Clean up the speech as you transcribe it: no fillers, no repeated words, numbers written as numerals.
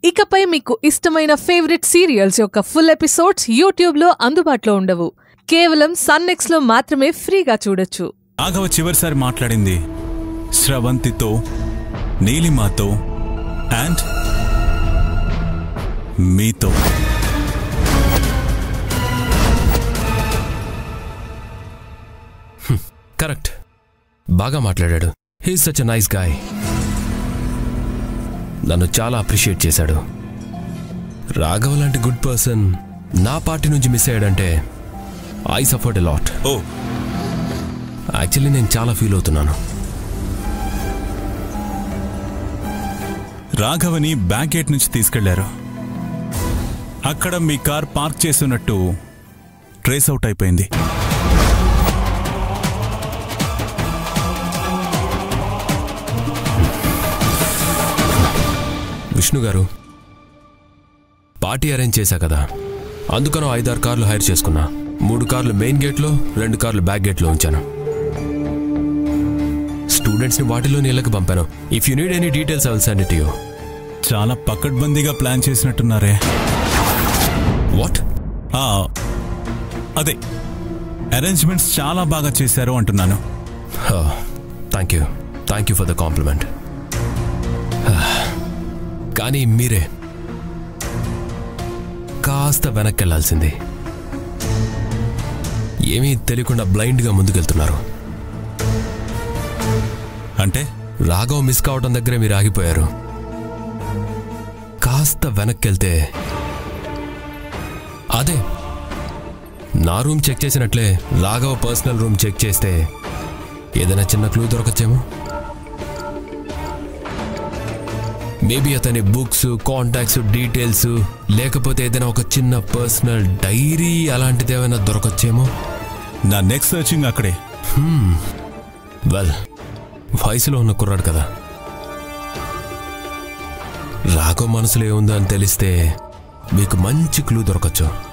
ఇకపై మీకు ఇష్టమైన ఫేవరెట్ సీరియల్స్ యొక్క ఫుల్ ఎపిసోడ్స్ యూట్యూబ్లో అందుబాటులో ఉండవు. కేవలం సన్నెక్స్లో మాత్రమే ఫ్రీగా చూడొచ్చు. రాఘవ చివరిసారి మాట్లాడింది శ్రవంతితో, నీలిమాతో అండ్ మీతో. కరెక్ట్, బాగా మాట్లాడాడు. He is such a nice guy. నన్ను చాలా అప్రిషియేట్ చేశాడు. రాఘవ లాంటి గుడ్ పర్సన్ నా పార్టీ నుంచి మిస్ అయ్యాడంటే I suffered a lot. Oh actually నేను చాలా ఫీల్ అవుతున్నాను. రాఘవని బ్యాక్ గేట్ నుంచి తీసుకెళ్లారు. అక్కడ మీ కార్ పార్క్ చేస్తున్నట్టు ట్రేస్ అవుట్ అయిపోయింది. విష్ణు గారు, పార్టీ అరేంజ్ చేశా కదా, అందుకనో 5-6 కార్లు హైర్ చేసుకున్నా. 3 కార్లు మెయిన్ గేట్లో, 2 కార్లు బ్యాక్ గేట్లో ఉంచాను. స్టూడెంట్స్ని వాటిలో నీళ్ళకి పంపాను. If you need any details I will send it you. చాలా పకడ్బందీగా ప్లాన్ చేసినట్టున్నారే. వాట్? అదే అరేంజ్మెంట్స్ చాలా బాగా చేశారు అంటున్నాను. Thank you for the compliment. కానీ మీరే కాస్త వెనక్కి వెళ్లాల్సింది. ఏమీ తెలియకుండా బ్లైండ్గా ముందుకెళ్తున్నారు. అంటే రాఘవ్ మిస్ కావడం దగ్గరే మీరు ఆగిపోయారు. కాస్త వెనక్కి వెళ్తే, అదే నా రూమ్ చెక్ చేసినట్లే రాఘవ్ పర్సనల్ రూమ్ చెక్ చేస్తే ఏదైనా చిన్న క్లూ దొరకచ్చేమో. మేబీ అతని బుక్స్, కాంటాక్ట్స్, డీటెయిల్స్, లేకపోతే ఏదైనా ఒక చిన్న పర్సనల్ డైరీ అలాంటిది ఏమైనా దొరకచ్చేమో. నా నెక్స్ట్ సర్చింగ్ అక్కడే. వెల్, వయసులో ఉన్న కుర్రాడు కదా, రాఘవ్ మనసులో ఏముందో అని తెలిస్తే మీకు మంచి క్లూ దొరకచ్చు.